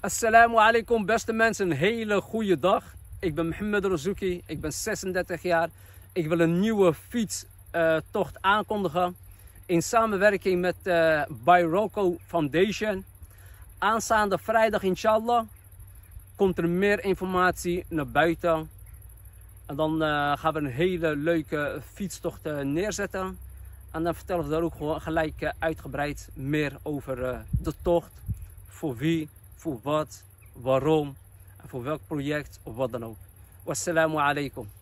Assalamu alaikum beste mensen, een hele goede dag. Ik ben Mohammed Rozouki, ik ben 36 jaar. Ik wil een nieuwe fietstocht aankondigen in samenwerking met Bairoco Foundation. Aanstaande vrijdag inshallah komt er meer informatie naar buiten. En dan gaan we een hele leuke fietstocht neerzetten. En dan vertellen we daar ook gewoon gelijk uitgebreid meer over de tocht. Voor wie, voor wat, waarom en voor welk project of wat dan ook. Wassalamu alaikum.